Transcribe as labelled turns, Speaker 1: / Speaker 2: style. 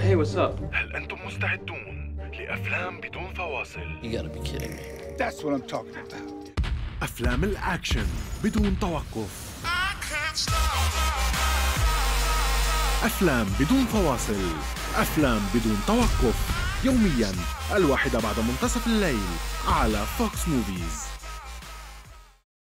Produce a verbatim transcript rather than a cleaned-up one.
Speaker 1: Hey, what's up?
Speaker 2: هل أنتم مستعدون لأفلام بدون فواصل؟
Speaker 3: You gotta be kidding me.
Speaker 4: That's what I'm talking about.
Speaker 2: أفلام الأكشن بدون توقف. أفلام بدون فواصل، أفلام بدون توقف، يومياً الواحدة بعد منتصف الليل على فوكس موفيز.